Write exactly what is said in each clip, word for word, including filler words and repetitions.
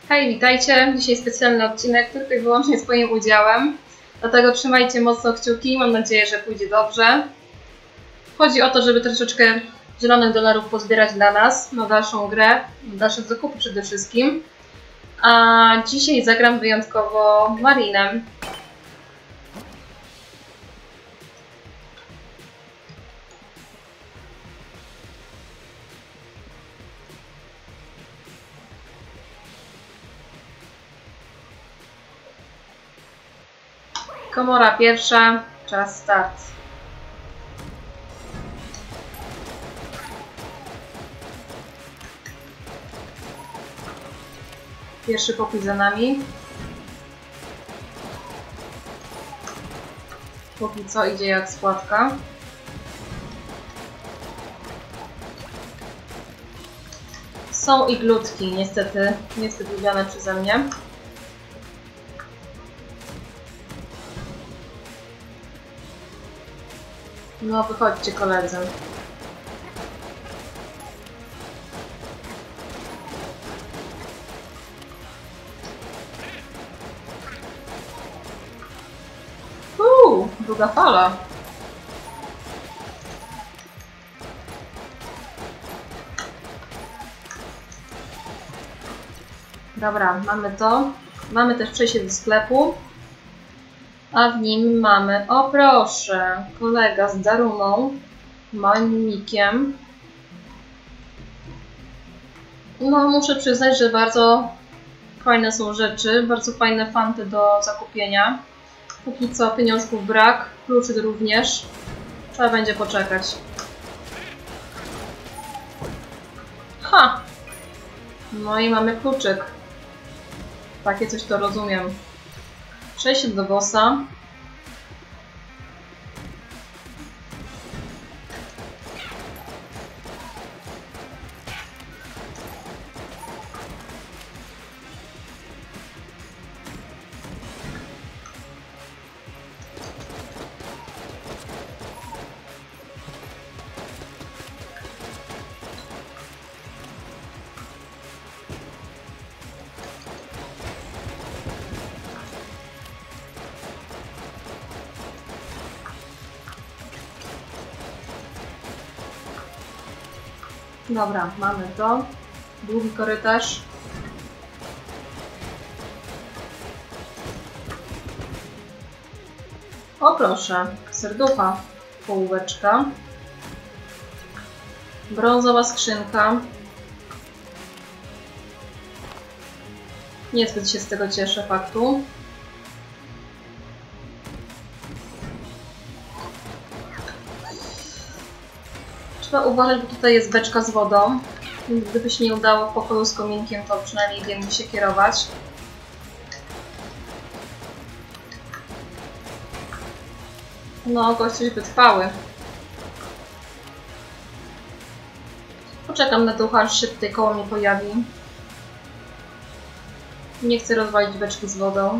Hej, witajcie! Dzisiaj specjalny odcinek tylko i wyłącznie z moim udziałem. Dlatego trzymajcie mocno kciuki, mam nadzieję, że pójdzie dobrze. Chodzi o to, żeby troszeczkę zielonych dolarów pozbierać dla nas na dalszą grę, na dalsze zakupy przede wszystkim. A dzisiaj zagram wyjątkowo Marinem. Komora pierwsza, czas start. Pierwszy pokój za nami. Póki co idzie jak składka. Są iglutki, niestety, niestety lubiane przeze mnie. No, wychodźcie koledzy. Uuu, druga fala. Dobra, mamy to. Mamy też przejście do sklepu. A w nim mamy, o proszę, kolega z Darumą, moim nikiem. No, muszę przyznać, że bardzo fajne są rzeczy, bardzo fajne fanty do zakupienia. Póki co pieniążków brak, kluczy również. Trzeba będzie poczekać. Ha! No i mamy kluczyk. Takie coś to rozumiem. Przejście do bossa. Dobra, mamy to. Długi korytarz. O proszę, serducha, połóweczka. Brązowa skrzynka. Niezbyt się z tego cieszę faktu. Trzeba uważać, bo tutaj jest beczka z wodą. Gdyby się nie udało w pokoju z kominkiem, to przynajmniej wiem, jak się kierować. No, goście wytrwały. Poczekam na ducha, aż się tutaj koło mnie pojawi. Nie chcę rozwalić beczki z wodą.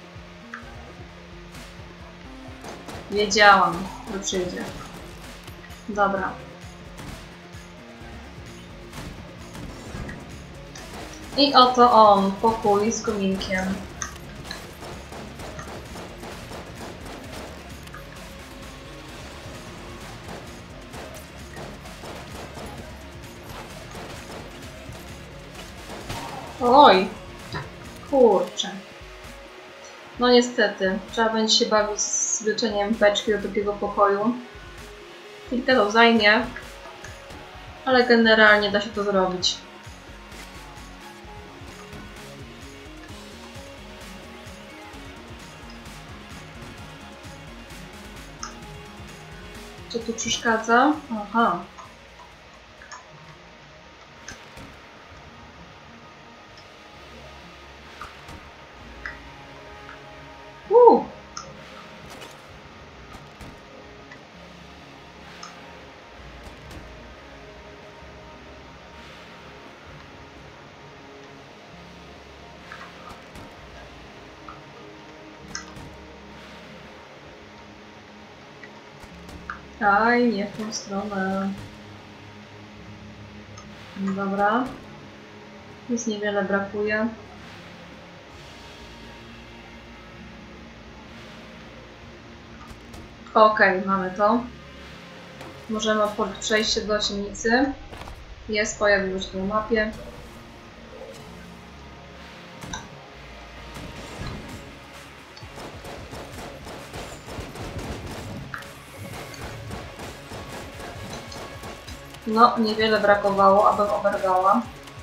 Wiedziałam, że przyjdzie. Dobra. I oto on, pokój z kominkiem. Oj, kurczę. No niestety, trzeba będzie się bawić z leczeniem beczki do drugiego pokoju. Chwilkę to zajmie, ale generalnie da się to zrobić. Co tu przeszkadza? Aha. Uh. Aj, nie w tą stronę. Dobra. Nic niewiele brakuje. Okej, mamy to. Możemy otworzyć przejście do ciemnicy. Jest, pojawiło się na mapie. No, niewiele brakowało, abym oberwała.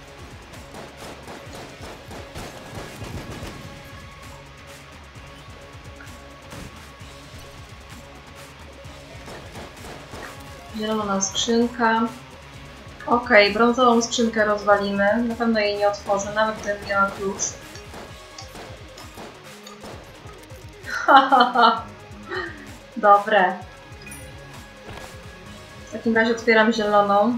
Zielona skrzynka. Ok, brązową skrzynkę rozwalimy. Na pewno jej nie otworzę, nawet gdybym miała klucz. Hahaha. Dobre. W takim razie otwieram zieloną.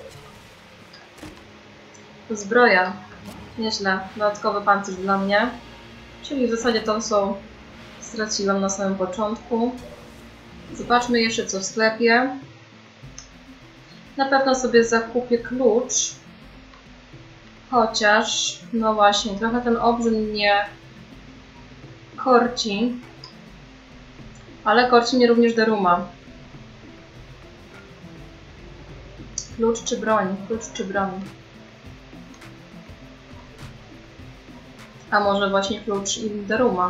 Zbroja. Nieźle. Dodatkowy pancerz dla mnie. Czyli w zasadzie to, co straciłam na samym początku. Zobaczmy jeszcze, co w sklepie. Na pewno sobie zakupię klucz. Chociaż, no właśnie, trochę ten obrzyd mnie korci. Ale korci mnie również Daruma. Klucz czy broń? Klucz czy broń? A może właśnie klucz i Daruma?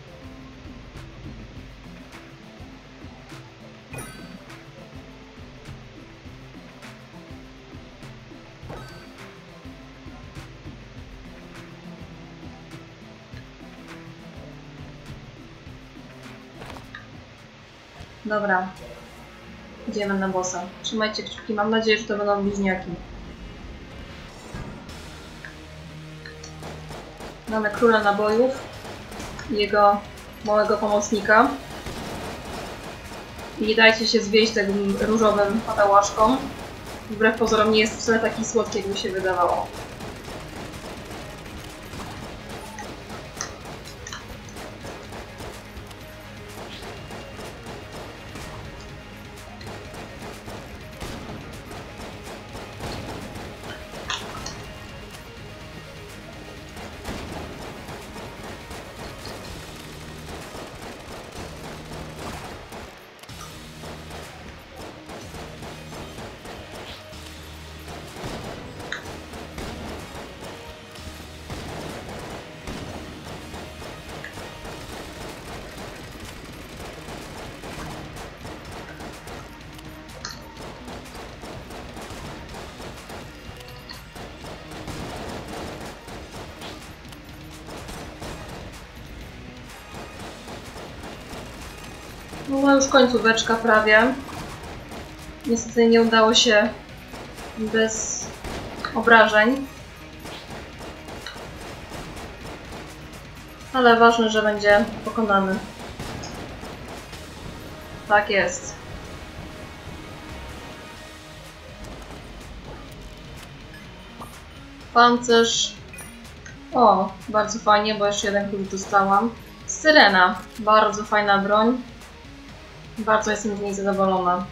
Dobra. Idziemy na bossa. Trzymajcie kciuki. Mam nadzieję, że to będą bliźniaki. Mamy króla nabojów i jego małego pomocnika. I nie dajcie się zwieść tym różowym patałaszkom. Wbrew pozorom nie jest wcale taki słodki, jak mi się wydawało. No już końcóweczka prawie. Niestety nie udało się bez obrażeń. Ale ważne, że będzie pokonany. Tak jest. Pancerz. O, bardzo fajnie, bo jeszcze jeden klucz dostałam. Syrena. Bardzo fajna broń. Bardzo jestem z niej zadowolona.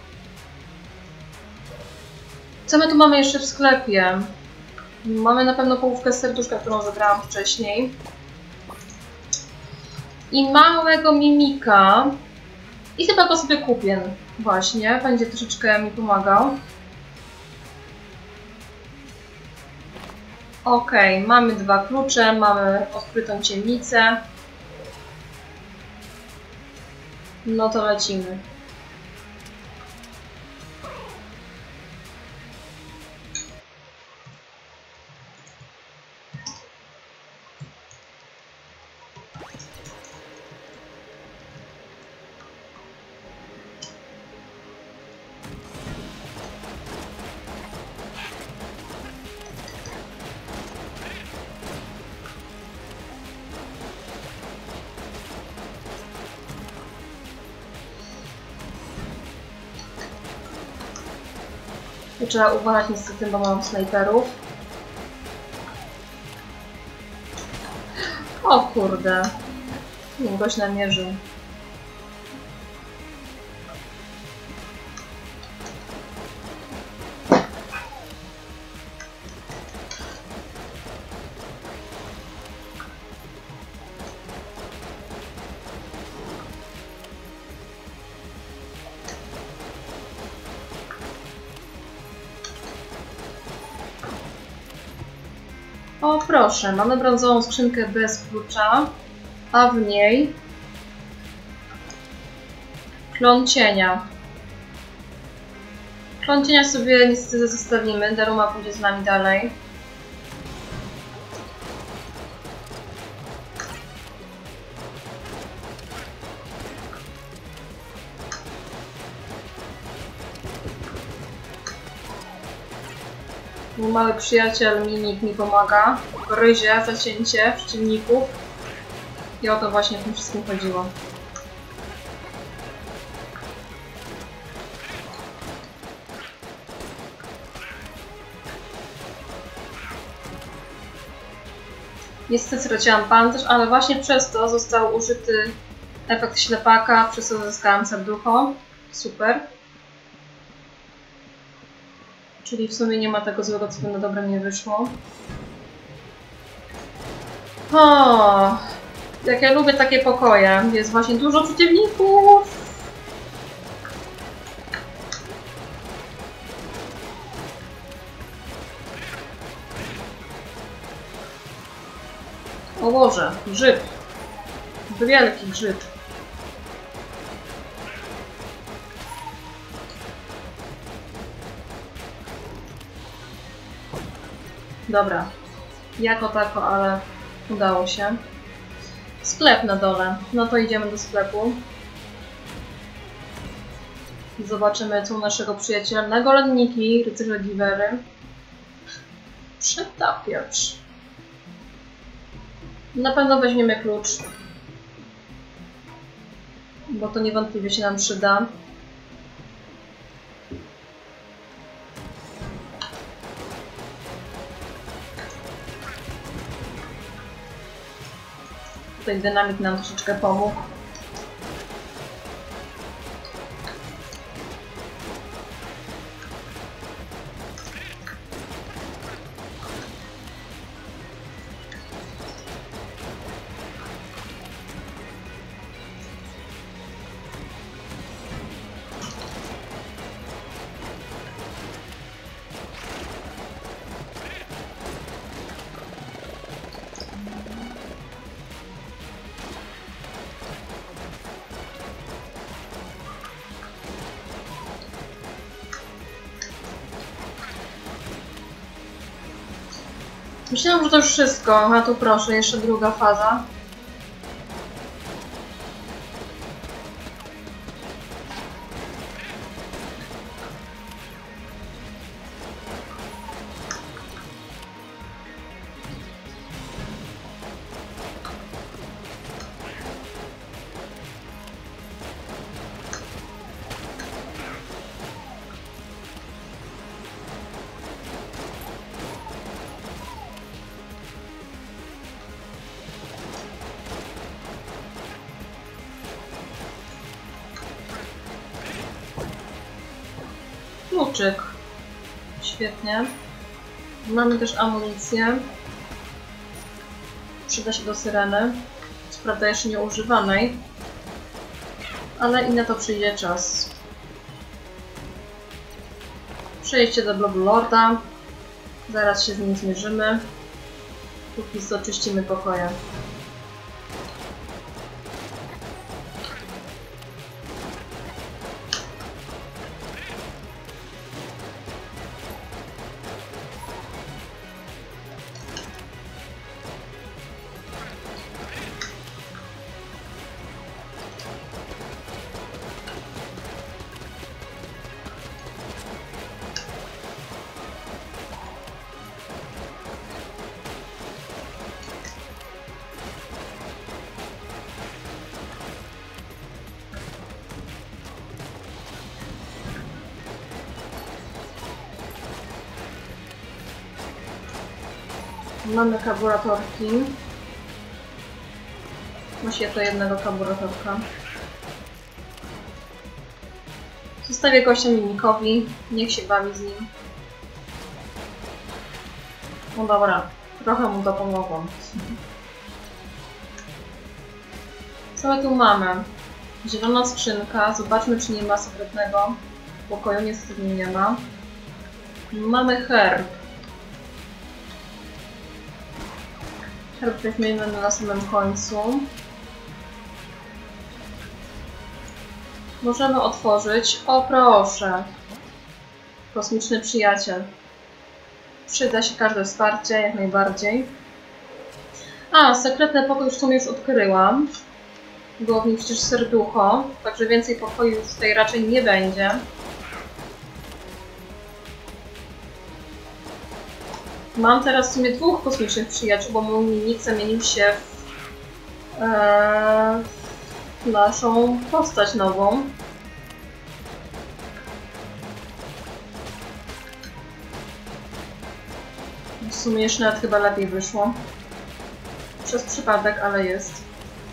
Co my tu mamy jeszcze w sklepie? Mamy na pewno połówkę serduszka, którą zebrałam wcześniej. I małego mimika. I chyba go sobie kupię. Właśnie, będzie troszeczkę mi pomagał. Ok, mamy dwa klucze, mamy odkrytą ciemnicę. No to lecimy. Tu trzeba uważać niestety, bo mam snajperów. O kurde. Nie, goś namierzył. O proszę, mamy brązową skrzynkę bez klucza, a w niej klon cienia. Klon cienia sobie niestety zostawimy, Daruma pójdzie z nami dalej. Mój mały przyjaciel Mimik mi pomaga, gryzie zacięcie przeciwników i o to właśnie w tym wszystkim chodziło. Niestety straciłam pancerz, ale właśnie przez to został użyty efekt ślepaka, przez co uzyskałam serducho. Super. Czyli w sumie nie ma tego złego, co by na dobre nie wyszło. O, jak ja lubię takie pokoje. Jest właśnie dużo przeciwników. O Boże, grzyb. Wielki grzyb. Dobra, jako tako, ale udało się. Sklep na dole. No to idziemy do sklepu. Zobaczymy, co u naszego przyjaciela. Nagoleniki, rycerze Givery. Przetapiacz. Na pewno weźmiemy klucz. Bo to niewątpliwie się nam przyda. Tutaj dynamit nam troszeczkę pomógł. Myślałam, że to już wszystko, a tu proszę, jeszcze druga faza. Kluczyk. Świetnie. Mamy też amunicję. Przyda się do syreny. Co prawda jeszcze nieużywanej. Ale i na to przyjdzie czas. Przejście do blobu Lorda. Zaraz się z nim zmierzymy. Póki co czyścimy pokoje. Mamy kaburatorki. Właściwie to jednego kaburatorka. Zostawię gościa Mimikowi. Niech się bawi z nim. No dobra, trochę mu dopomogłam. Co my tu mamy? Zielona skrzynka. Zobaczmy, czy nie ma sekretnego pokoju. Niestety nie ma. Mamy herb. Herb weźmiemy na samym końcu. Możemy otworzyć. O proszę! Kosmiczny przyjaciel. Przyda się każde wsparcie, jak najbardziej. A, sekretne pokój już tu już odkryłam. Było w nim przecież serducho, także więcej pokoju już tutaj raczej nie będzie. Mam teraz w sumie dwóch kosmicznych przyjaciół, bo mój mimik zamienił się w, e, w naszą postać nową. W sumie jeszcze nawet chyba lepiej wyszło. Przez przypadek, ale jest.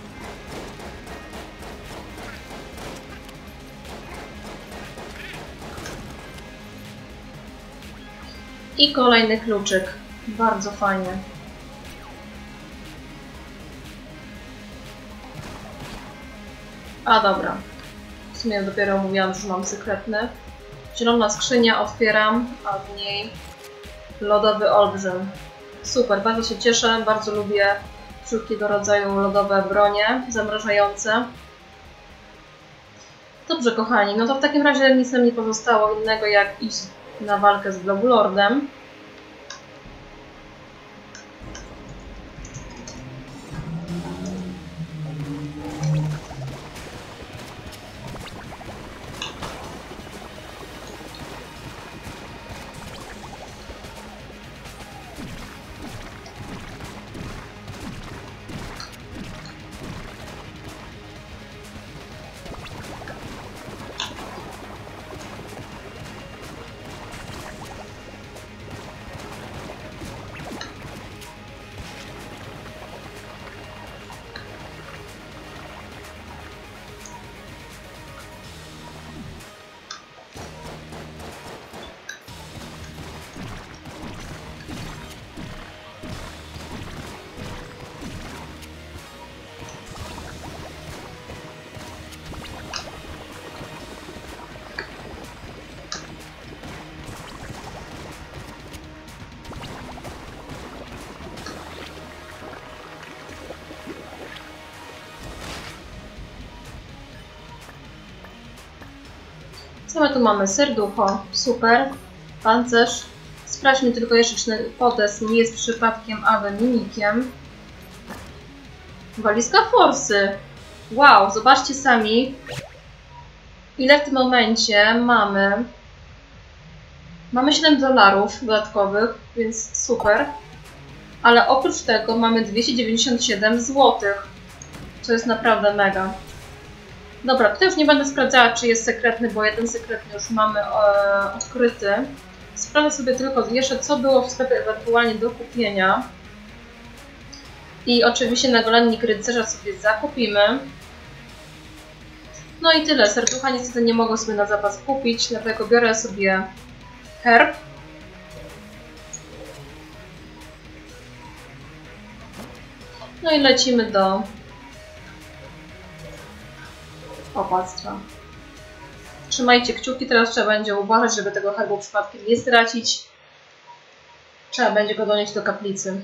I kolejny kluczyk. Bardzo fajnie. A dobra. W sumie dopiero mówiłam, że mam sekretny. Zielona skrzynia, otwieram, a w niej lodowy olbrzym. Super, bardzo się cieszę, bardzo lubię wszelkiego rodzaju lodowe bronie zamrażające. Dobrze, kochani, no to w takim razie nic nam nie pozostało innego jak iść na walkę z Globulordem. Co my tu mamy? Serducho. Super. Pancerz. Sprawdźmy tylko jeszcze, czy Podes nie jest przypadkiem Awe mimikiem. Walizka forsy. Wow, zobaczcie sami, ile w tym momencie mamy. Mamy siedem dolarów dodatkowych, więc super. Ale oprócz tego mamy dwieście dziewięćdziesiąt siedem złotych. Co jest naprawdę mega. Dobra, tutaj już nie będę sprawdzała, czy jest sekretny, bo jeden sekretny już mamy e, odkryty. Sprawdzę sobie tylko jeszcze, co było w sklepie ewentualnie do kupienia. I oczywiście nagolennik rycerza sobie zakupimy. No i tyle. Serducha niestety nie mogę sobie na zapas kupić, dlatego biorę sobie herb. No i lecimy do opactwa. Trzymajcie kciuki, teraz trzeba będzie uważać, żeby tego herbu przypadkiem nie stracić. Trzeba będzie go donieść do kaplicy.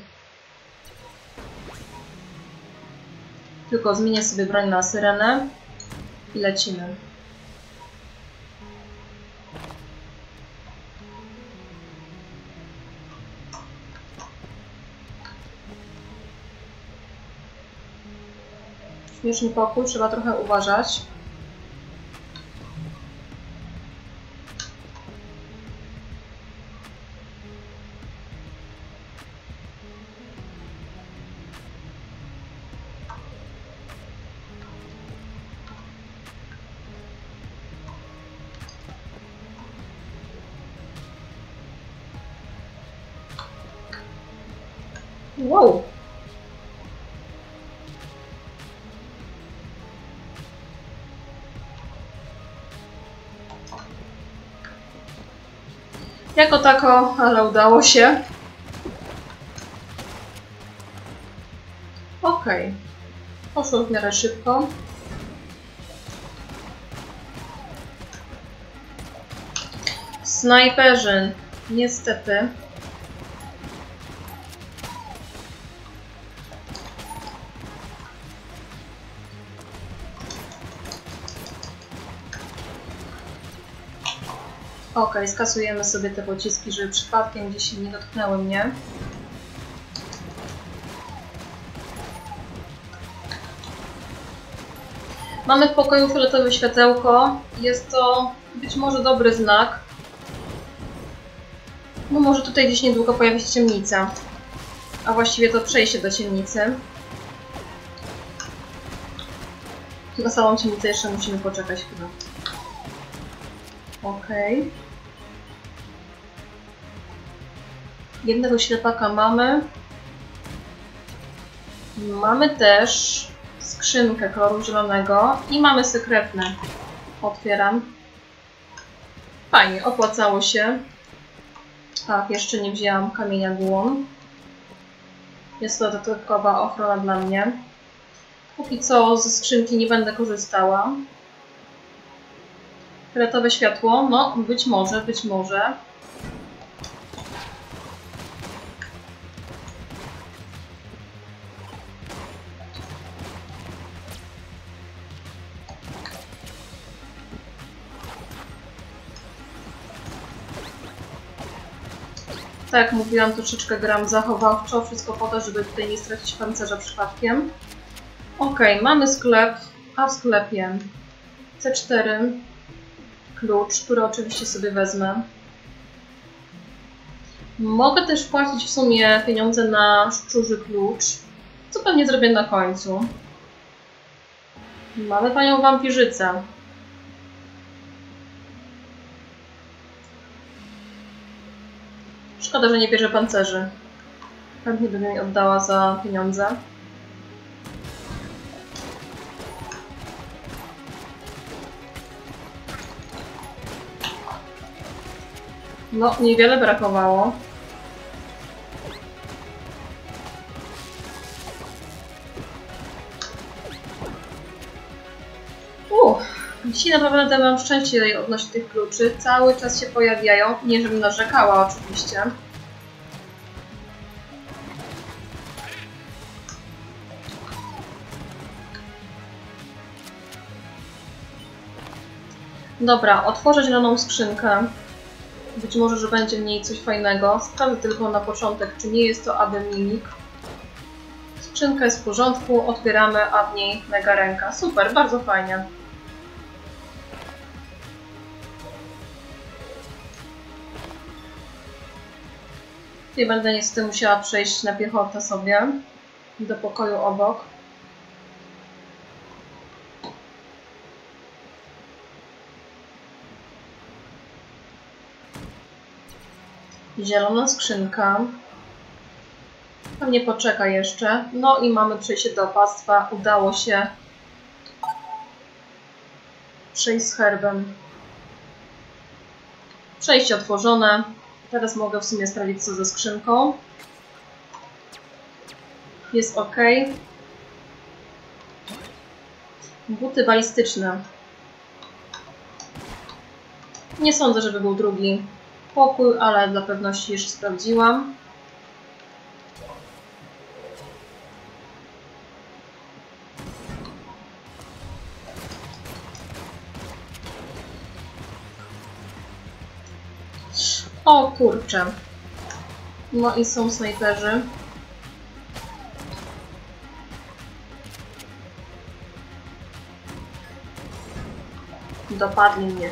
Tylko zmienię sobie broń na syrenę i lecimy. Śmieszny pokój, trzeba trochę uważać. Wow! Jako tako, ale udało się. Okej. Okay. Poszło w miarę szybko. Snajperzy. Niestety. Ok, skasujemy sobie te pociski, żeby przypadkiem gdzieś nie dotknęły mnie. Mamy w pokoju fioletowe światełko. Jest to być może dobry znak. No może tutaj gdzieś niedługo pojawi się ciemnica. A właściwie to przejście do ciemnicy. Na samą ciemnicę jeszcze musimy poczekać chwilę. Okej. Okay. Jednego ślepaka mamy. Mamy też skrzynkę koloru zielonego i mamy sekretne. Otwieram. Fajnie, opłacało się. Tak, jeszcze nie wzięłam kamienia głon. Jest to dodatkowa ochrona dla mnie. Póki co ze skrzynki nie będę korzystała. Fioletowe światło? No, być może, być może. Tak jak mówiłam, troszeczkę gram zachowawczo, wszystko po to, żeby tutaj nie stracić pancerza przypadkiem. Ok, mamy sklep, a w sklepie C cztery, klucz, który oczywiście sobie wezmę. Mogę też płacić w sumie pieniądze na szczurzy klucz, co pewnie zrobię na końcu. Mamy panią wampirzycę. Szkoda, że nie bierze pancerzy. Chętnie bym jej oddała za pieniądze. No, niewiele brakowało. Uff, dzisiaj naprawdę mam szczęście odnośnie tych kluczy. Cały czas się pojawiają. Nie, żebym narzekała oczywiście. Dobra, otworzę zieloną skrzynkę. Być może, że będzie w niej coś fajnego. Sprawdzę tylko na początek, czy nie jest to aby mimik. Skrzynka jest w porządku, otwieramy, a w niej mega ręka. Super, bardzo fajnie. Tutaj będę niestety musiała przejść na piechotę sobie do pokoju obok. Zielona skrzynka. Pewnie poczeka jeszcze. No i mamy przejście do opactwa. Udało się przejść z herbem. Przejście otworzone. Teraz mogę w sumie sprawdzić, co ze skrzynką. Jest ok. Buty balistyczne. Nie sądzę, żeby był drugi pokój, ale dla pewności jeszcze sprawdziłam. O kurczę. No i są snajperzy. Dopadli mnie.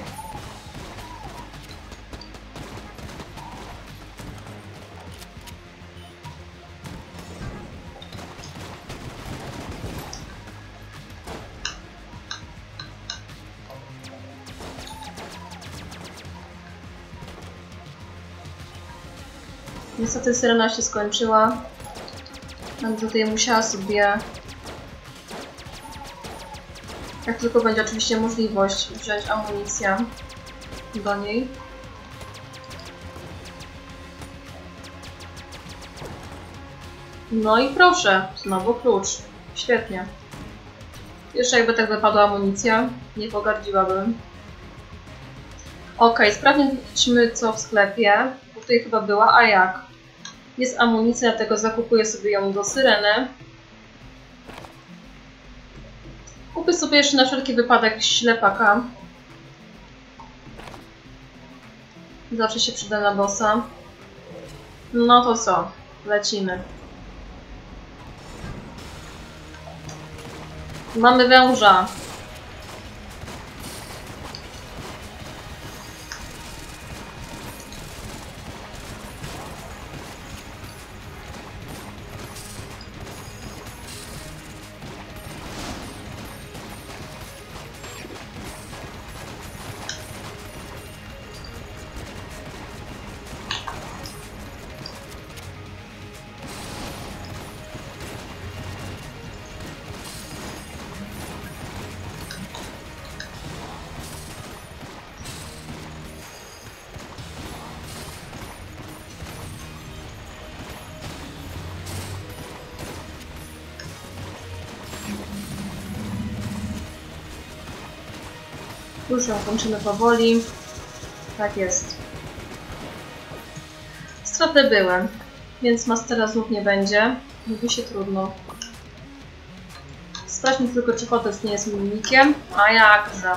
Niestety syrena się skończyła. Będę tutaj musiała sobie, jak tylko będzie oczywiście możliwość, wziąć amunicję do niej. No i proszę, znowu klucz. Świetnie. Jeszcze jakby tak wypadła amunicja, nie pogardziłabym. Ok, sprawdźmy co w sklepie, bo tutaj chyba była, a jak? Jest amunicja, dlatego zakupuję sobie ją do syreny. Kupię sobie jeszcze na wszelki wypadek ślepaka. Zawsze się przyda na bossa. No to co? Lecimy. Mamy węża. Już ją kończymy powoli. Tak jest. Straty były, więc mastera znów nie będzie. Mówi się trudno. Sprawdźmy tylko, czy Hotes nie jest mimikiem. A jakże.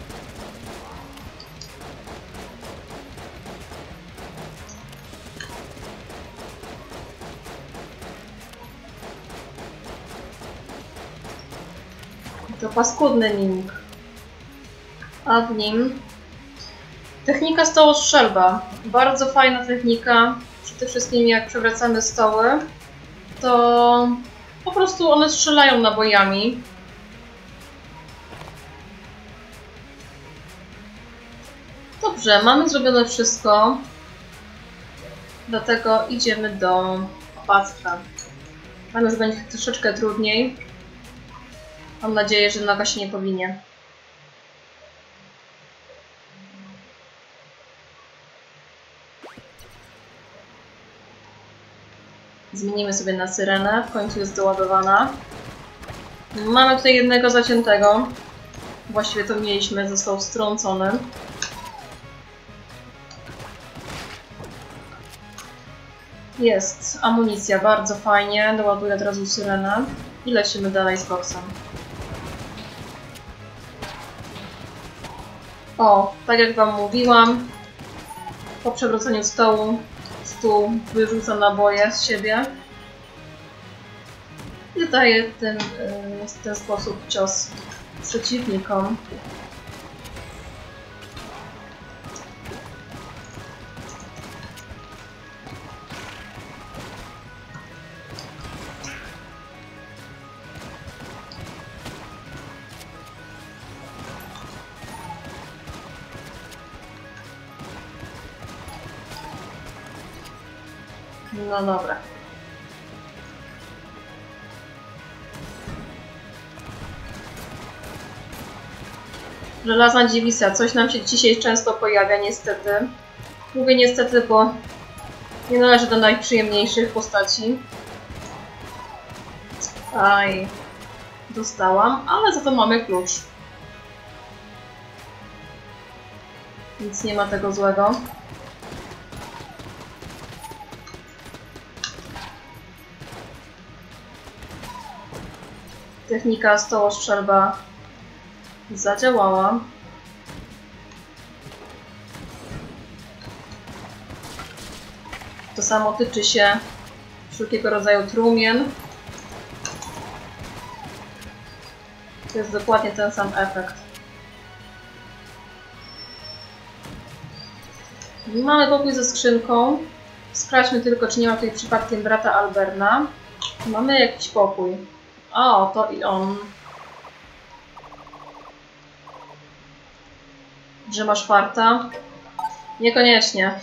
To paskudny mimik. A w nim technika stołostrzelba. Bardzo fajna technika. Przede wszystkim jak przewracamy stoły, to po prostu one strzelają nabojami. Dobrze, mamy zrobione wszystko. Dlatego idziemy do opactwa. Tam już będzie troszeczkę trudniej. Mam nadzieję, że noga się nie powinie. Zmienimy sobie na syrenę, w końcu jest doładowana. Mamy tutaj jednego zaciętego. Właściwie to mieliśmy, został strącony. Jest amunicja, bardzo fajnie. Doładuję od razu syrenę i lecimy dalej z boksem. O, tak jak wam mówiłam, po przewróceniu stołu stół wyrzuca naboje z siebie i daje ten, w ten sposób cios przeciwnikom. No dobra. Żelazna dziewisa. Coś nam się dzisiaj często pojawia, niestety. Mówię niestety, bo nie należy do najprzyjemniejszych postaci. Aj. Dostałam, ale za to mamy klucz. Nic nie ma tego złego. Technika stołostrzelba zadziałała. To samo tyczy się wszelkiego rodzaju trumien. To jest dokładnie ten sam efekt. Mamy pokój ze skrzynką. Sprawdźmy tylko, czy nie ma tutaj przypadkiem brata Alberna. Mamy jakiś pokój. O, to i on. Że masz farta? Niekoniecznie.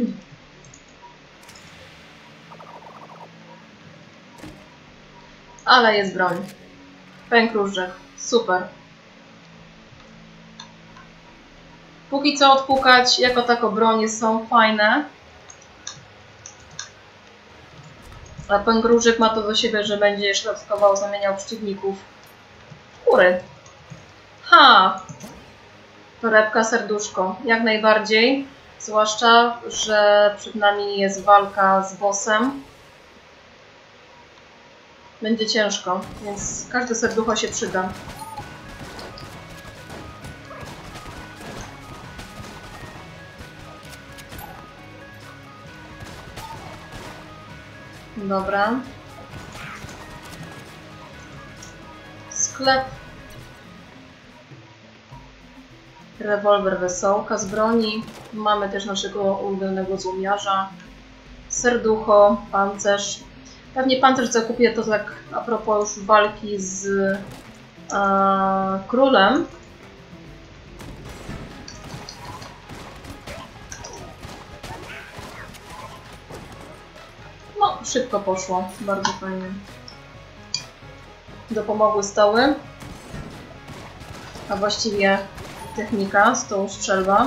Ale jest broń. Pęk różdżek. Super. Póki co odpukać, jako tako bronie są fajne. A pęk różdżek ma to do siebie, że będzie jeszcze dodatkowo zamieniał przeciwników w kury. Ha! Torebka, serduszko. Jak najbardziej. Zwłaszcza, że przed nami jest walka z bossem. Będzie ciężko, więc każde serducho się przyda. Dobra. Sklep. Rewolwer Wesołka z broni. Mamy też naszego ulubionego złomiarza. Serducho, pancerz. Pewnie pancerz zakupię to tak a propos już walki z e, królem. No, szybko poszło. Bardzo fajnie. Dopomogły stoły. A właściwie technika, stołu strzelba.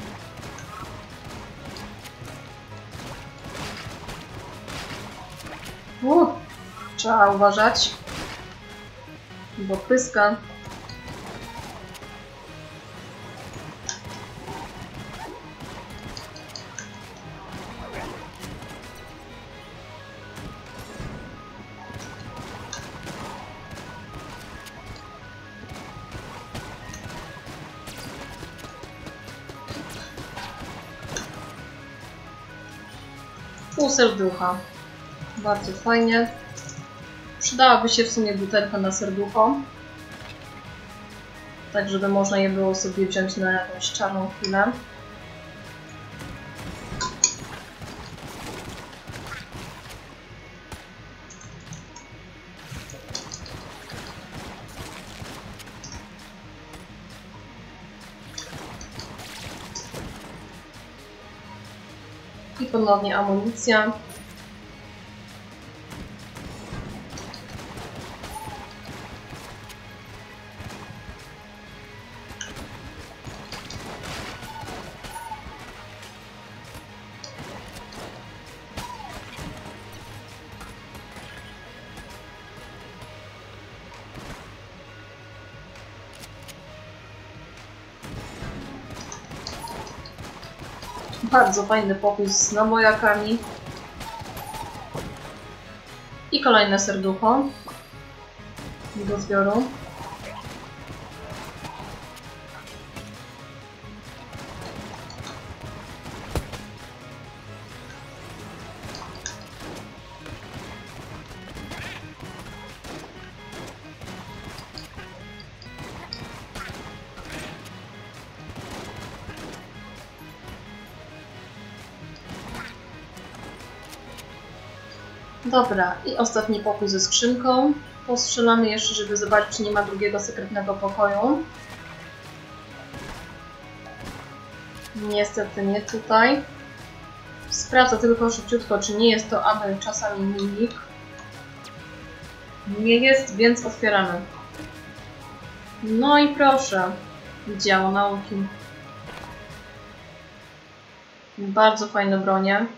Uh, trzeba uważać, bo pyska. Pół serducha. Bardzo fajnie. Przydałaby się w sumie butelka na serducho. Tak, żeby można je było sobie wziąć na jakąś czarną chwilę. I ponownie amunicja. Bardzo fajny pokój z nabojakami. I kolejne serducho do zbioru. Dobra, i ostatni pokój ze skrzynką. Postrzelamy jeszcze, żeby zobaczyć, czy nie ma drugiego sekretnego pokoju. Niestety nie tutaj. Sprawdzę tylko szybciutko, czy nie jest to aby czasami mimik. Nie jest, więc otwieramy. No i proszę. Dzieło nauki. Bardzo fajne bronie.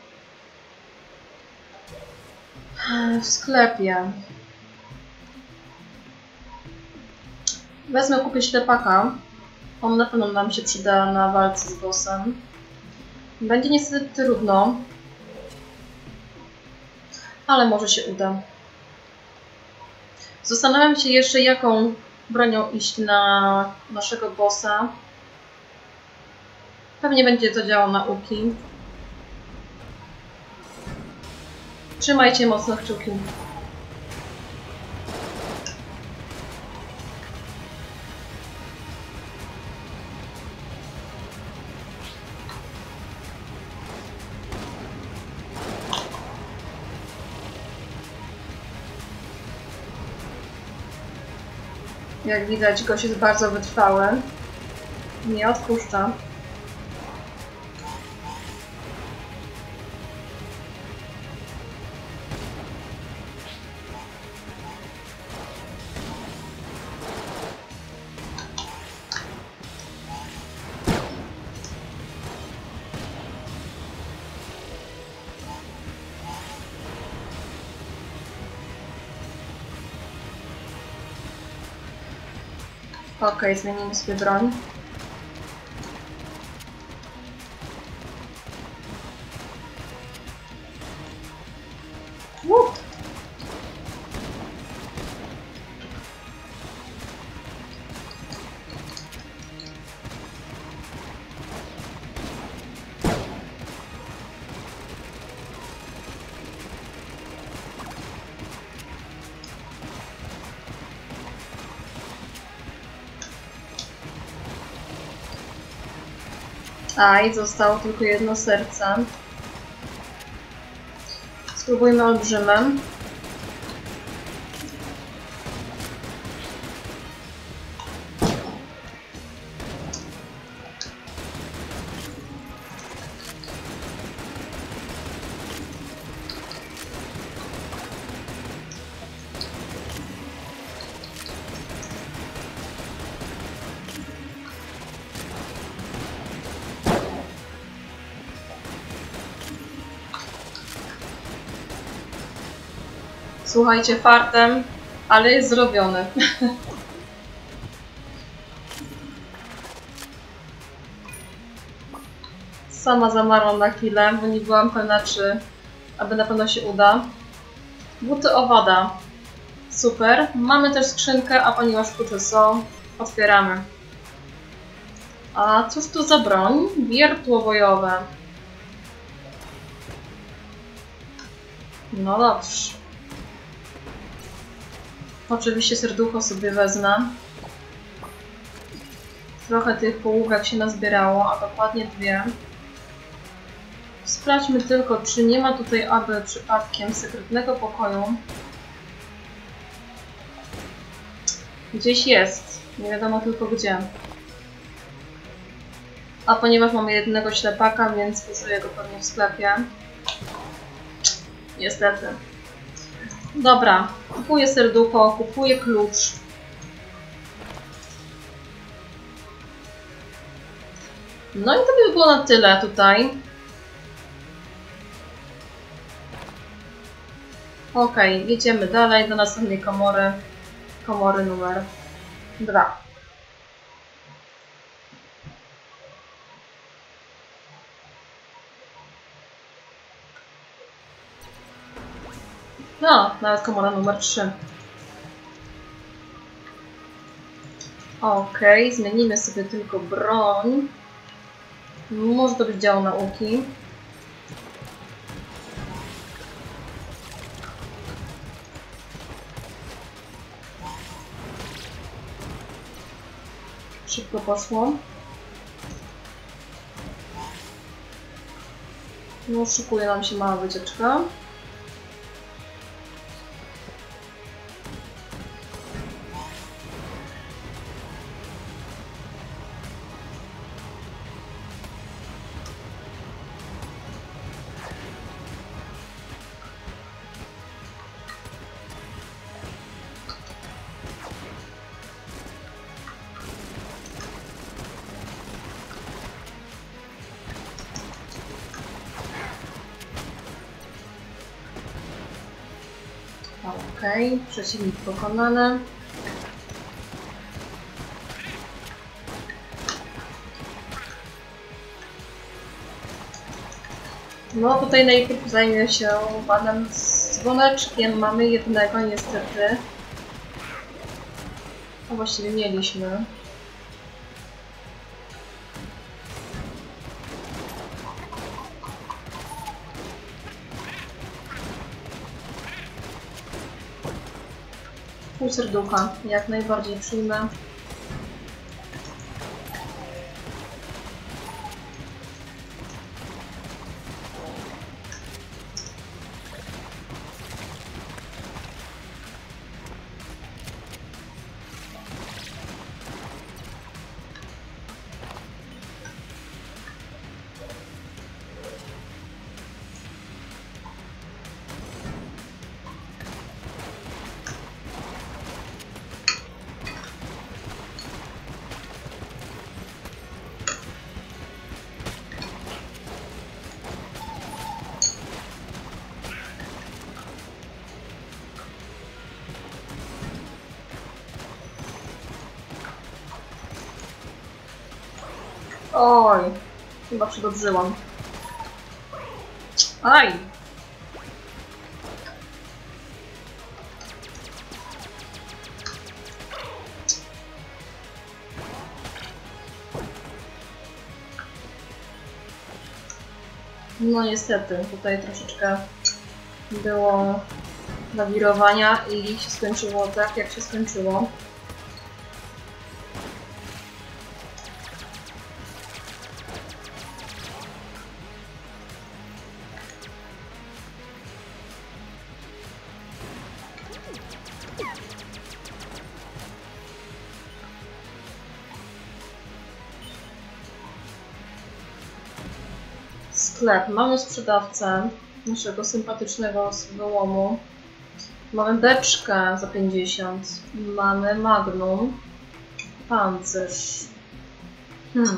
W sklepie. Wezmę, kupię ślepaka. On na pewno nam się przyda na walce z bossem. Będzie niestety trudno. Ale może się uda. Zastanawiam się jeszcze, jaką bronią iść na naszego bossa. Pewnie będzie to działo nauki. Trzymajcie mocno kciuki. Jak widać, gość jest bardzo wytrwały. Nie odpuszcza. Ok, zmienimy sobie broń. Uh. A i zostało tylko jedno serce. Spróbujmy olbrzymem. Słuchajcie, fartem, ale jest zrobiony. Sama zamarłam na chwilę, bo nie byłam pewna, czy aby na pewno się uda. Buty owada. Super. Mamy też skrzynkę, a ponieważ klucze są, otwieramy. A cóż tu za broń? Wiertło bojowe. No dobrze. Oczywiście serducho sobie wezmę. Trochę tych połówek się nazbierało, a dokładnie dwie. Sprawdźmy tylko, czy nie ma tutaj aby przypadkiem sekretnego pokoju. Gdzieś jest. Nie wiadomo tylko gdzie. A ponieważ mamy jednego ślepaka, więc użyję go pewnie w sklepie. Niestety. Dobra, kupuję serducho, kupuję klucz. No i to by było na tyle tutaj. Ok, jedziemy dalej do następnej komory. Komory numer dwa. No, nawet komora numer trzy. Ok, zmienimy sobie tylko broń. Może to być dział nauki. Szybko poszło. No, szykuje nam się mała wycieczka. Okej, okay, przeciwnik pokonany. No tutaj najpierw zajmie się panem z dzwoneczkiem. Mamy jednego niestety. A właściwie mieliśmy. Pół serducha, jak najbardziej przyjmę. Oj, chyba przedobrzyłam. Aj! No niestety, tutaj troszeczkę było lawirowania i się skończyło tak, jak się skończyło. sklep. Mamy sprzedawcę naszego sympatycznego wyłomu. Mamy beczkę za pięćdziesiąt. Mamy magnum. Pancerz. Hmm.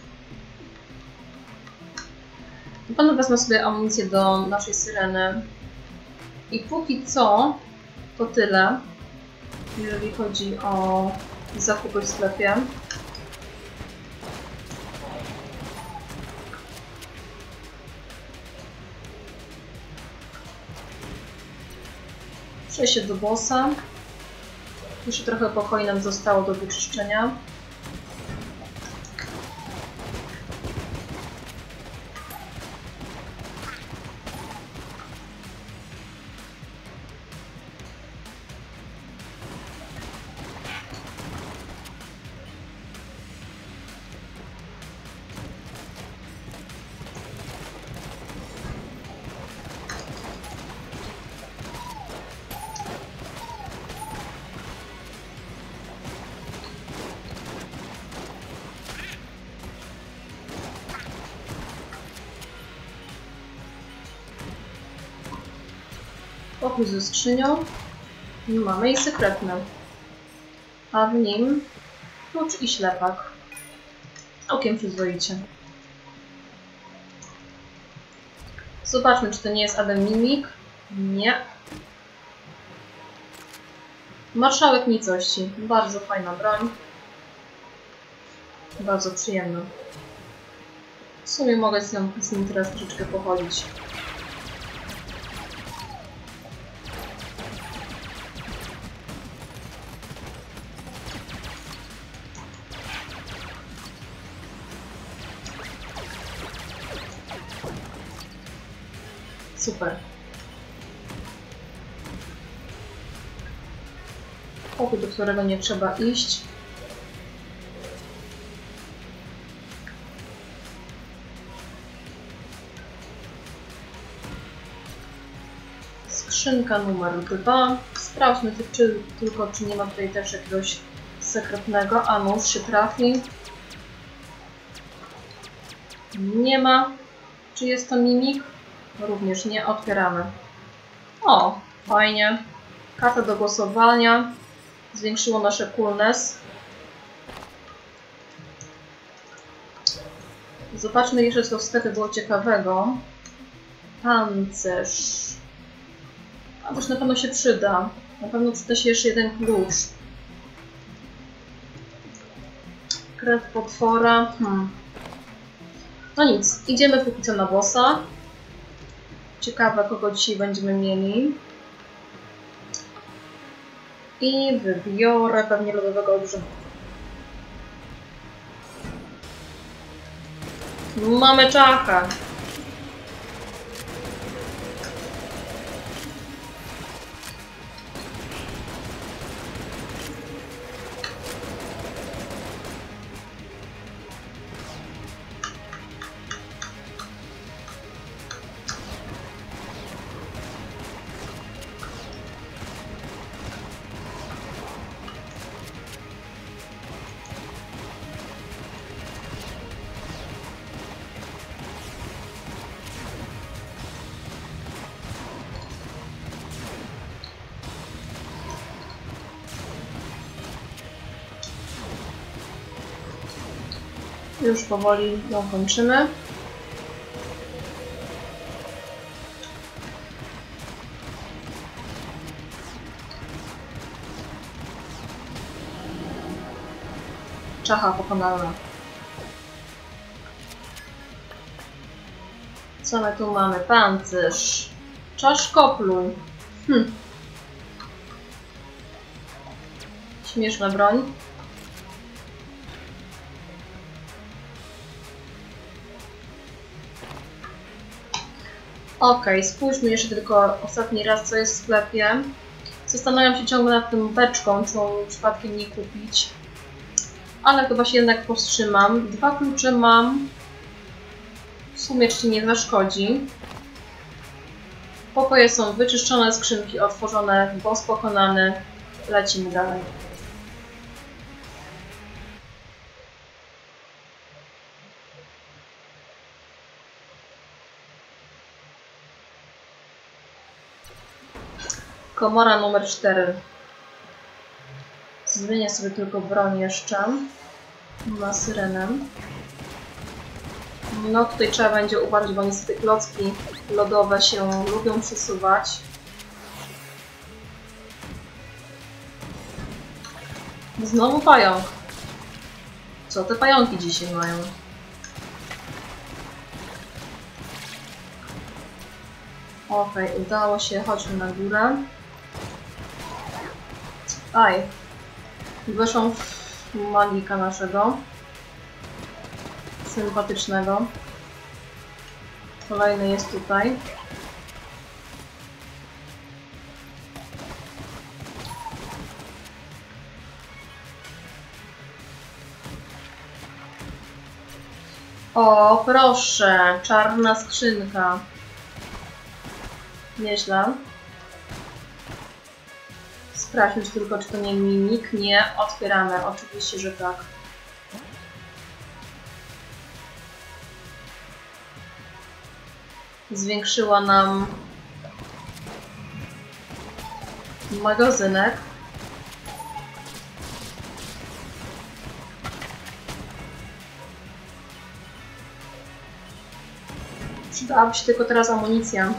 Na pewno wezmę sobie amunicję do naszej syreny. I póki co to tyle, jeżeli chodzi o zakupy w sklepie. Przejście do bossa. Jeszcze trochę pokoi nam zostało do wyczyszczenia. Pokój ze skrzynią. I mamy i sekretny. A w nim klucz i ślepak. Całkiem przyzwoicie. Zobaczmy, czy to nie jest Adam Mimik. Nie. Marszałek Nicości. Bardzo fajna broń. Bardzo przyjemna. W sumie mogę z, nią, z nim teraz troszeczkę pochodzić. Super. Pokój, do którego nie trzeba iść. Skrzynka numer dwa. Sprawdźmy czy, tylko, czy nie ma tutaj też jakiegoś sekretnego. A nóż się trafi. Nie ma. Czy jest to mimik? Również nie. Otwieramy. O, fajnie. Karta do głosowania. Zwiększyło nasze coolness. Zobaczmy jeszcze, co w sklepie było ciekawego. Pancerz. A też na pewno się przyda. Na pewno przyda się jeszcze jeden klucz. Krew potwora. Hmm. No nic, idziemy póki co na bossa. Ciekawe, kogo dzisiaj będziemy mieli. I wybiorę pewnie lodowego olbrzyma. Mamy czachę. Już powoli ją kończymy. Czacha pokonana. Co my tu mamy? Pancerz. Czaszkopluj. Hm. Śmieszna broń. Ok, spójrzmy jeszcze tylko ostatni raz, co jest w sklepie. Zastanawiam się ciągle nad tą beczką, czy ją przypadkiem nie kupić. Ale chyba się jednak powstrzymam. Dwa klucze mam. W sumie czy nie zaszkodzi. Pokoje są wyczyszczone, skrzynki otworzone, boss pokonany. Lecimy dalej. Komora numer cztery. Zmienię sobie tylko broń jeszcze na syrenę. No tutaj trzeba będzie uważać, bo niestety klocki lodowe się lubią przesuwać. Znowu pająk. Co te pająki dzisiaj mają? Okej, okay, udało się. Chodźmy na górę. Aj. Weszłam w magika naszego. Sympatycznego. Kolejny jest tutaj. O, proszę, czarna skrzynka. Nieźle. Sprawdźmy tylko, czy to nie mimik. Nie, otwieramy. Oczywiście, że tak. Zwiększyła nam magazynek. Przydałaby się tylko teraz amunicja.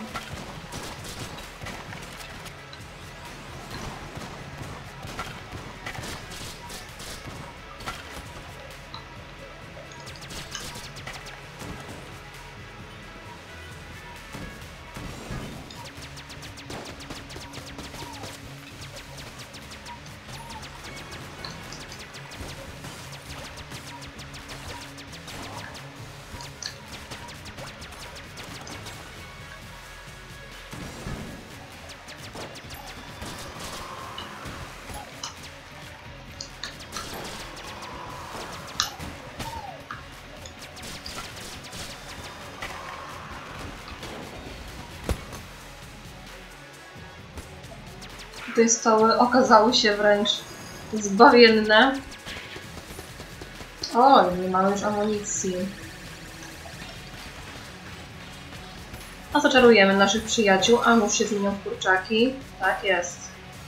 Tutaj stoły okazały się wręcz zbawienne. O, nie mamy już amunicji. A zaczarujemy naszych przyjaciół, a już się zmienią w kurczaki. Tak jest.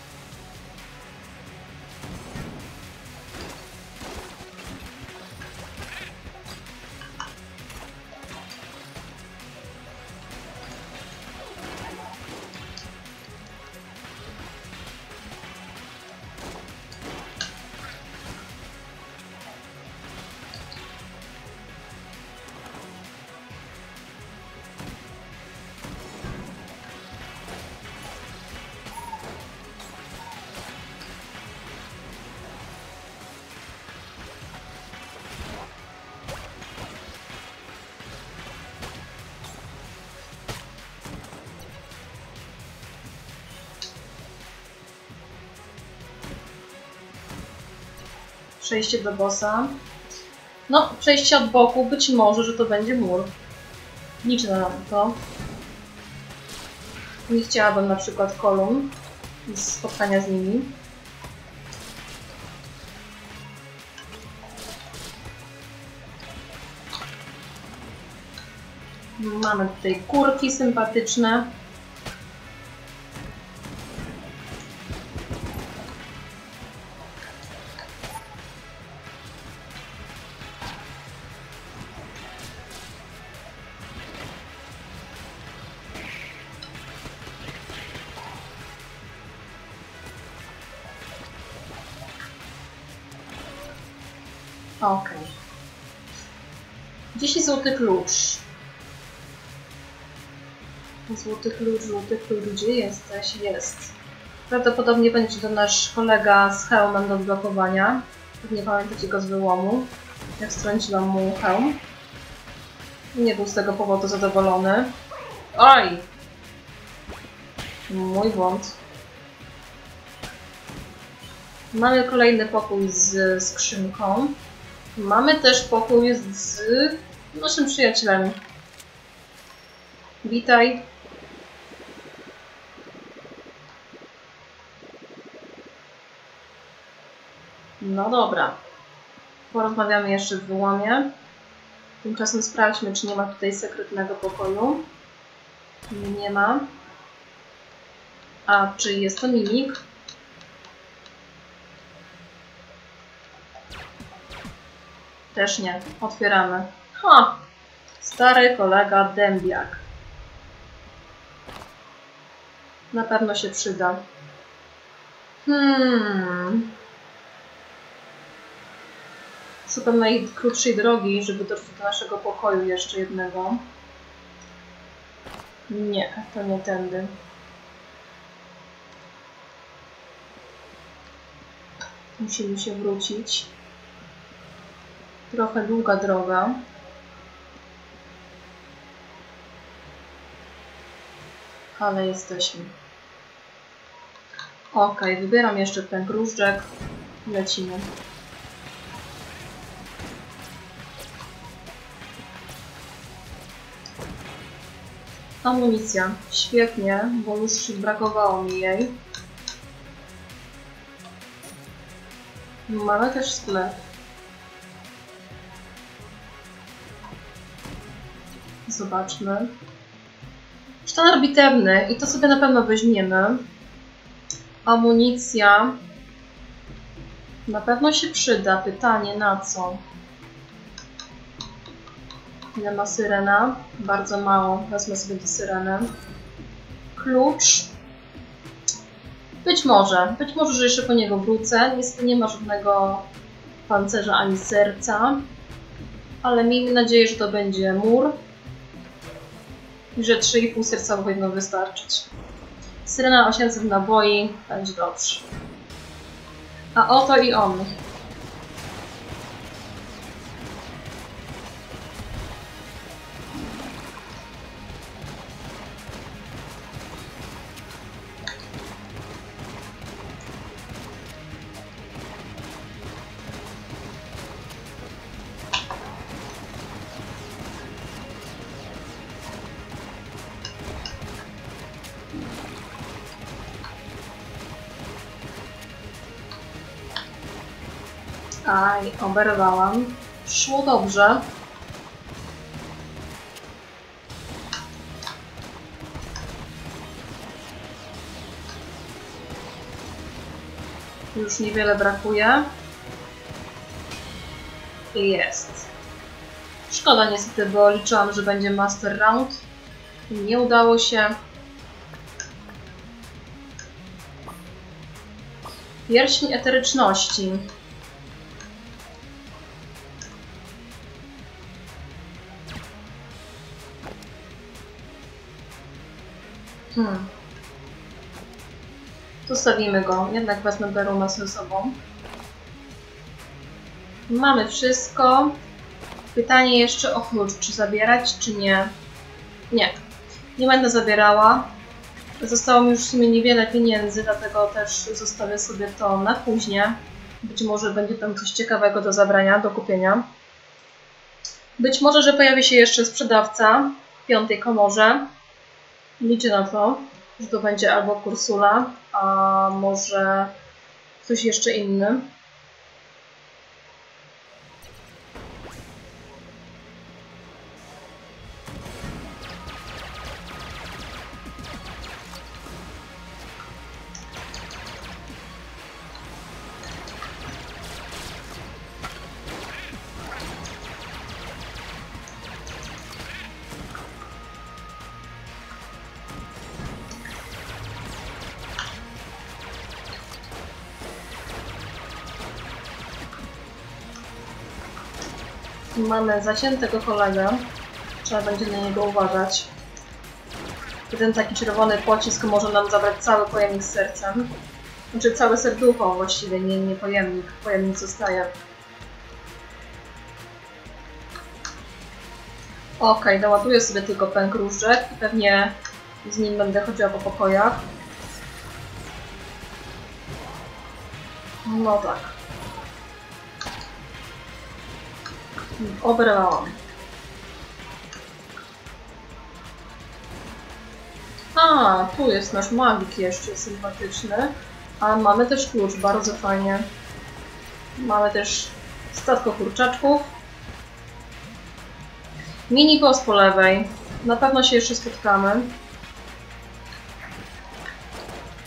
Przejście do bossa. No, przejście od boku, być może, że to będzie mur. Liczę na to. Nie chciałabym na przykład kolumn z spotkania z nimi. Mamy tutaj kurki sympatyczne. Okej. Okay. dziesięć złotych klucz. Złoty klucz, złoty klucz, gdzie jesteś? Jest. Prawdopodobnie będzie to nasz kolega z hełmem do odblokowania. Nie pamiętacie go z wyłomu, jak strąciłam mu hełm. Nie był z tego powodu zadowolony. Oj! Mój błąd. Mamy kolejny pokój z skrzynką. Mamy też pokój z naszym przyjacielem. Witaj. No dobra. Porozmawiamy jeszcze w wyłomie. Tymczasem sprawdźmy, czy nie ma tutaj sekretnego pokoju. Nie ma. A czy jest to mimik? Też nie. Otwieramy. Ha! Stary kolega dębiak. Na pewno się przyda. Hmm. Szukam najkrótszej drogi, żeby dotrzeć do naszego pokoju jeszcze jednego. Nie, to nie tędy. Musimy się wrócić. Trochę długa droga. Ale jesteśmy. Ok, wybieram jeszcze ten gruszczek. Lecimy. Amunicja. Świetnie, bo już brakowało mi jej. Mamy też sklep. Zobaczmy. Sztanar bitewny i to sobie na pewno weźmiemy. Amunicja. Na pewno się przyda. Pytanie na co? Ile ma syrena? Bardzo mało. Wezmę sobie do syreny. Klucz. Być może. Być może, że jeszcze po niego wrócę. Niestety nie ma żadnego pancerza ani serca. Ale miejmy nadzieję, że to będzie mur. I że trzy i pół serca powinno wystarczyć. Syrena osiemset naboi. Będzie dobrze. A oto i on. Aj, oberwałam. Szło dobrze. Już niewiele brakuje. I jest. Szkoda niestety, bo liczyłam, że będzie Master Round. Nie udało się. Pierścień eteryczności. Hmm. Zostawimy go. Jednak wezmę Beruna ze sobą. Mamy wszystko. Pytanie jeszcze o klucz. Czy zabierać, czy nie? Nie. Nie będę zabierała. Zostało mi już w sumie niewiele pieniędzy, dlatego też zostawię sobie to na później. Być może będzie tam coś ciekawego do zabrania, do kupienia. Być może, że pojawi się jeszcze sprzedawca w piątej komorze. Liczę na to, że to będzie albo Kursula, a może ktoś jeszcze inny. Mamy zaciętego kolegę. Trzeba będzie na niego uważać. Jeden taki czerwony pocisk może nam zabrać cały pojemnik z sercem. Znaczy całe serducho właściwie, nie, nie pojemnik. Pojemnik zostaje. Ok, doładuję sobie tylko pękruszczek i pewnie z nim będę chodziła po pokojach. No tak. Oberwałam. A, tu jest nasz magik jeszcze sympatyczny. A mamy też klucz, bardzo fajnie. Mamy też statko kurczaczków. Mini boss po lewej. Na pewno się jeszcze spotkamy.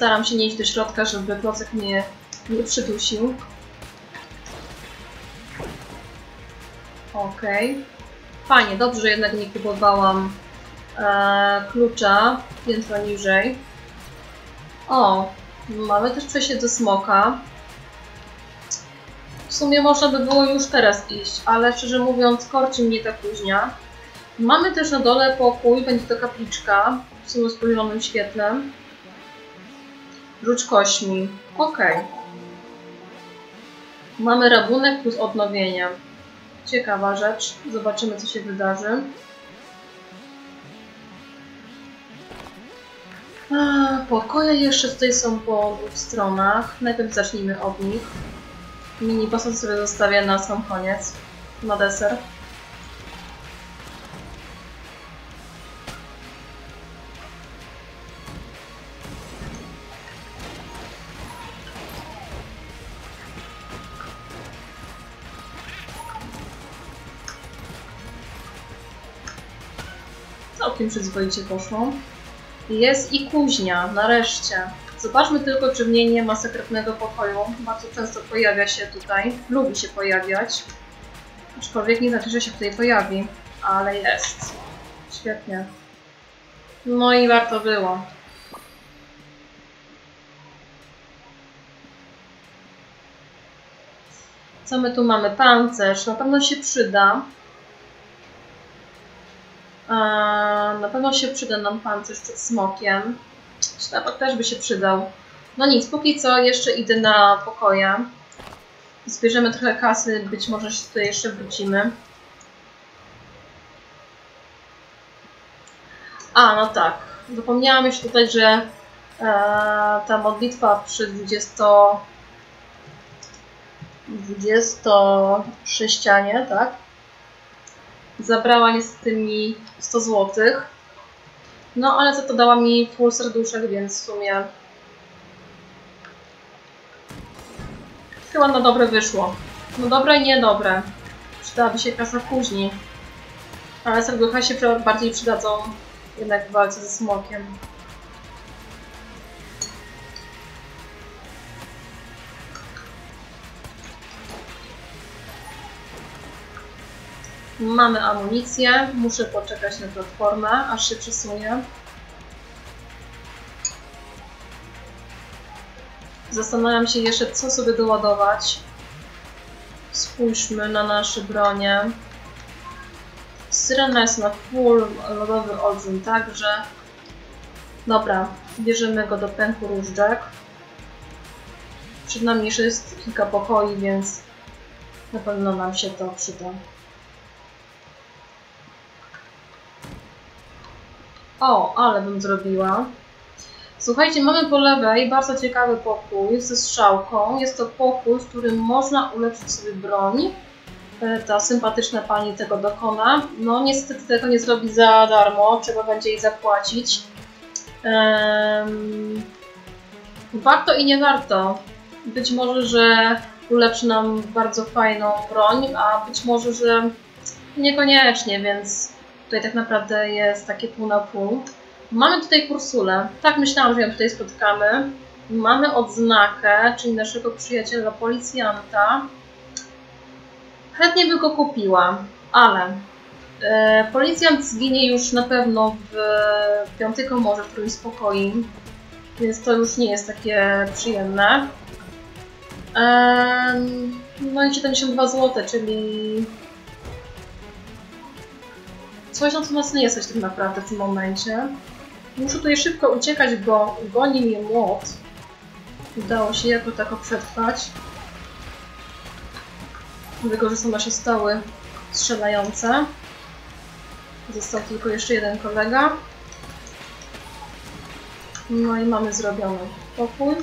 Staram się nie iść do środka, żeby klocek mnie nie przydusił. Okej. Okay. Fajnie, dobrze, że jednak nie próbowałam e, klucza piętro niżej. O, mamy też przejście do smoka. W sumie można by było już teraz iść, ale szczerze mówiąc korci mnie ta późnia. Mamy też na dole pokój, będzie to kapliczka w sumie z pozielonym świetlem. Rzuć kośćmi. Okej. Okay. Mamy rabunek plus odnowienie. Ciekawa rzecz. Zobaczymy, co się wydarzy. A, pokoje jeszcze tutaj są po dwóch stronach. Najpierw zacznijmy od nich. Mini bossa sobie zostawię na sam koniec. Na deser. Całkiem przyzwoicie poszło. Jest i kuźnia, nareszcie. Zobaczmy tylko, czy w niej nie ma sekretnego pokoju. Bardzo często pojawia się tutaj, lubi się pojawiać. Aczkolwiek nie znaczy, że się tutaj pojawi, ale jest. Świetnie. No i warto było. Co my tu mamy? Pancerz. Na pewno się przyda. Na pewno się przyda nam pancerz przed smokiem. Sztabak też by się przydał. No nic, póki co jeszcze idę na pokoje. Zbierzemy trochę kasy, być może się tutaj jeszcze wrócimy. A, no tak. Zapomniałam już tutaj, że e, ta modlitwa przy dwudziesto... dwudziestosześcianie, tak? Zabrała niestety mi sto złotych. No ale za to dała mi full serduszek, więc w sumie chyba na dobre wyszło. No dobre i niedobre. Przydałaby się kasa później. Ale serducha się bardziej przydadzą jednak w walce ze smokiem. Mamy amunicję, muszę poczekać na platformę, aż się przesunie. Zastanawiam się jeszcze, co sobie doładować. Spójrzmy na nasze bronie. Syrena jest na full, lodowy olbrzym także. Dobra, bierzemy go do pęku różdżek. Przed nami jeszcze jest kilka pokoi, więc na pewno nam się to przyda. O, ale bym zrobiła. Słuchajcie, mamy po lewej bardzo ciekawy pokój ze strzałką. Jest to pokój, w którym można ulepszyć sobie broń. Ta sympatyczna pani tego dokona. No niestety tego nie zrobi za darmo, trzeba będzie jej zapłacić. Um, warto i nie warto. Być może, że ulepszy nam bardzo fajną broń, a być może, że niekoniecznie, więc tutaj tak naprawdę jest takie pół na pół. Mamy tutaj kursulę. Tak myślałam, że ją tutaj spotkamy. Mamy odznakę, czyli naszego przyjaciela policjanta. Chętnie bym go kupiła, ale e, policjant zginie już na pewno w piątej komorze, w którymś spokoi, więc to już nie jest takie przyjemne. E, no i siedemdziesiąt dwa złote, czyli coś, na co nas nie jesteś tak naprawdę w tym momencie. Muszę tutaj szybko uciekać, bo goni mnie młot. Udało się jako tako przetrwać. Wykorzystam nasze stoły strzelające. Został tylko jeszcze jeden kolega. No i mamy zrobiony pokój.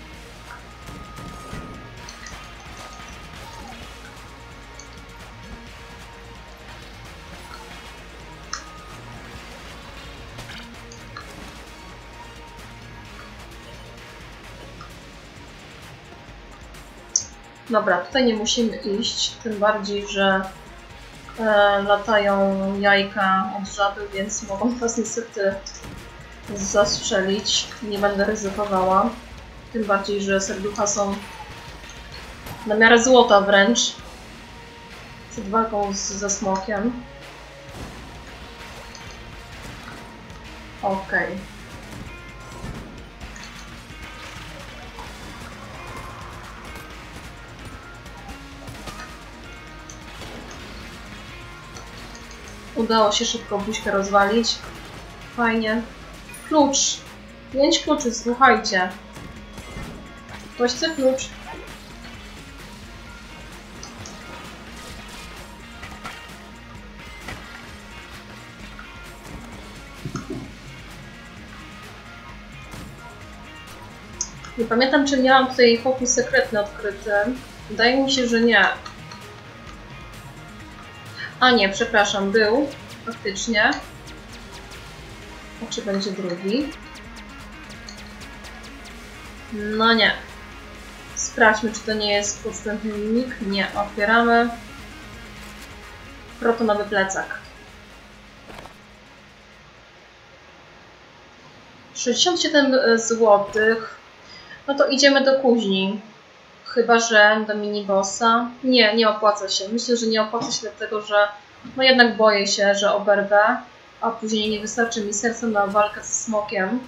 Dobra, tutaj nie musimy iść, tym bardziej, że e, latają jajka od żaby, więc mogą nas niestety zastrzelić. Nie będę ryzykowała. Tym bardziej, że serducha są na miarę złota wręcz. Przed walką z, ze smokiem. Okej. Okay. Udało się szybko buźkę rozwalić. Fajnie. Klucz. Pięć kluczy, słuchajcie. Ktoś chce klucz? Nie pamiętam, czy miałam tutaj pokój sekretny odkryty. Wydaje mi się, że nie. A nie, przepraszam, był. Faktycznie. A czy będzie drugi? No nie. Sprawdźmy, czy to nie jest podstępny mimik. Nie, otwieramy. Protonowy plecak. sześćdziesiąt siedem złotych. No to idziemy do kuźni. Chyba że do minibossa. Nie, nie opłaca się. Myślę, że nie opłaca się dlatego, że no jednak boję się, że oberwę, a później nie wystarczy mi serca na walkę ze smokiem.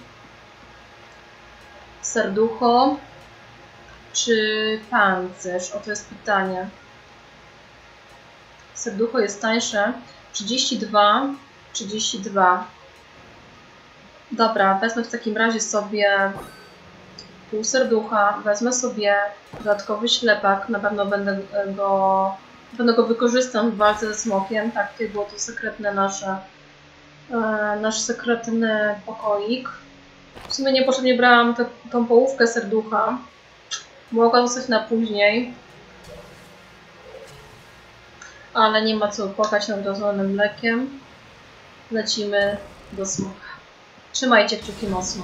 Serducho czy pancerz? O, to jest pytanie. Serducho jest tańsze. trzydzieści dwa, trzydzieści dwa. Dobra, wezmę w takim razie sobie pół serducha, wezmę sobie dodatkowy ślepak, na pewno będę go, na pewno go wykorzystam w walce ze smokiem. Tak, tutaj było to sekretne nasze, e, nasz sekretny pokoik. W sumie niepotrzebnie brałam te, tą połówkę serducha, mogła zostać na później, ale nie ma co płakać nad rozlanym mlekiem. Lecimy do smoka. Trzymajcie kciuki mocno.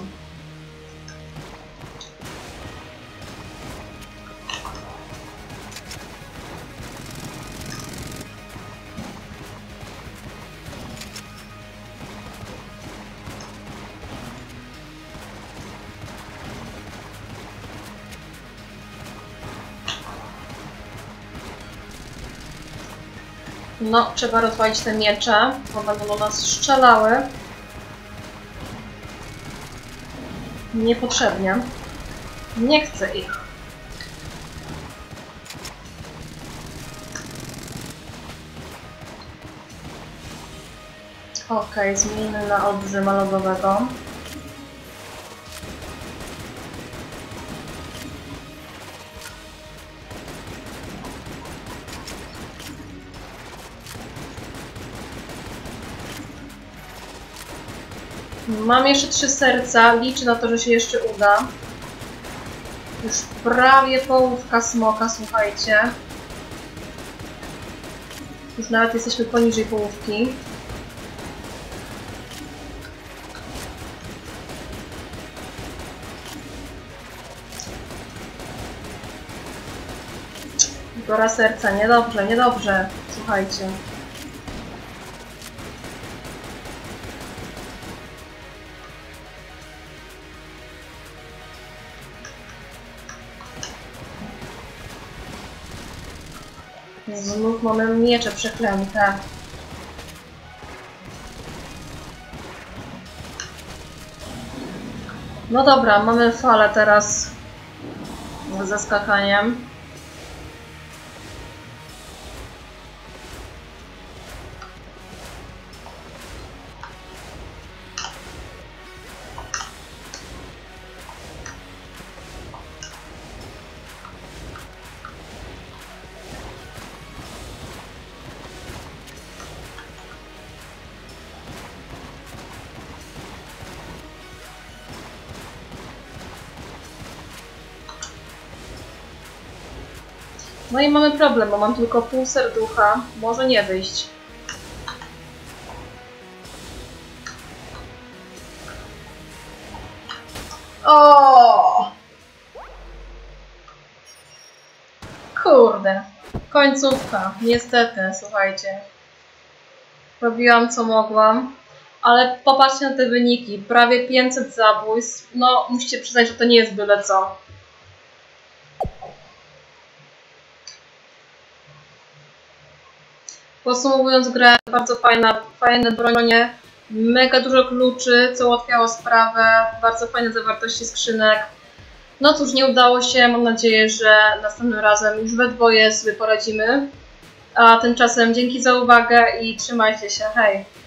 No, trzeba rozwalić te miecze, bo będą do nas strzelały. Niepotrzebnie. Nie chcę ich. Ok, zmienimy na olbrzyma lodowego. Mam jeszcze trzy serca, liczę na to, że się jeszcze uda. Już prawie połówka smoka, słuchajcie. Już nawet jesteśmy poniżej połówki. Półtora serca, niedobrze, niedobrze, słuchajcie. Znów mamy miecze przeklęte. No dobra, mamy falę teraz ze skakaniem. No i mamy problem, bo mam tylko pół serducha. Może nie wyjść. O! Kurde. Końcówka. Niestety, słuchajcie. Robiłam co mogłam. Ale popatrzcie na te wyniki, prawie pięćset zabójstw, no musicie przyznać, że to nie jest byle co. Podsumowując grę, bardzo fajna, fajne bronie, mega dużo kluczy, co ułatwiało sprawę, bardzo fajne zawartości skrzynek. No cóż, nie udało się, mam nadzieję, że następnym razem już we dwoje sobie poradzimy. A tymczasem dzięki za uwagę i trzymajcie się, hej!